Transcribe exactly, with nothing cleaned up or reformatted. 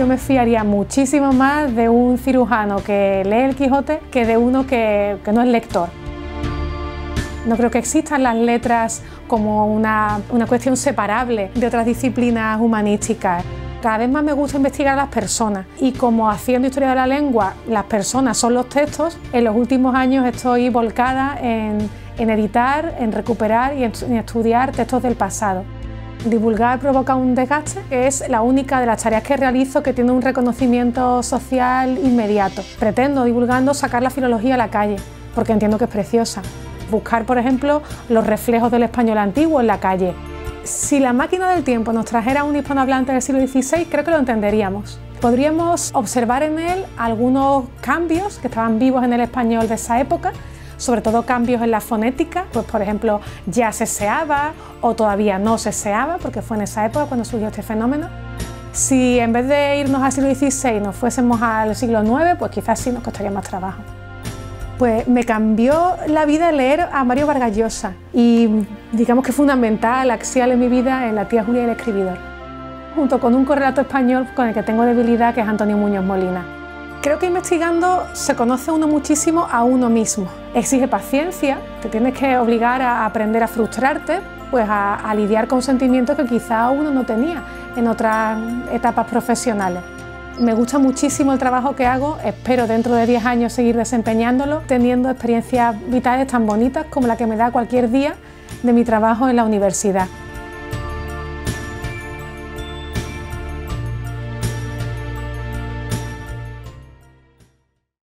yo me fiaría muchísimo más de un cirujano que lee el Quijote que de uno que, que no es lector. No creo que existan las letras como una, una cuestión separable de otras disciplinas humanísticas. Cada vez más me gusta investigar a las personas y como haciendo historia de la lengua, las personas son los textos, en los últimos años estoy volcada en, en editar, en recuperar y en, en estudiar textos del pasado. Divulgar provoca un desgaste, que es la única de las tareas que realizo que tiene un reconocimiento social inmediato. Pretendo, divulgando, sacar la filología a la calle, porque entiendo que es preciosa. Buscar, por ejemplo, los reflejos del español antiguo en la calle. Si la máquina del tiempo nos trajera a un hispanohablante del siglo dieciséis, creo que lo entenderíamos. Podríamos observar en él algunos cambios que estaban vivos en el español de esa época, sobre todo cambios en la fonética, pues por ejemplo ya se seaba o todavía no se seaba, porque fue en esa época cuando surgió este fenómeno. Si en vez de irnos al siglo dieciséis nos fuésemos al siglo nueve, pues quizás sí nos costaría más trabajo. Pues me cambió la vida leer a Mario Vargas Llosa y digamos que fundamental, axial en mi vida en La tía Julia y el escribidor, junto con un correlato español con el que tengo debilidad, que es Antonio Muñoz Molina. Creo que investigando se conoce uno muchísimo a uno mismo. Exige paciencia, te tienes que obligar a aprender a frustrarte, pues a, a lidiar con sentimientos que quizá uno no tenía en otras etapas profesionales. Me gusta muchísimo el trabajo que hago, espero dentro de diez años seguir desempeñándolo, teniendo experiencias vitales tan bonitas como la que me da cualquier día de mi trabajo en la universidad.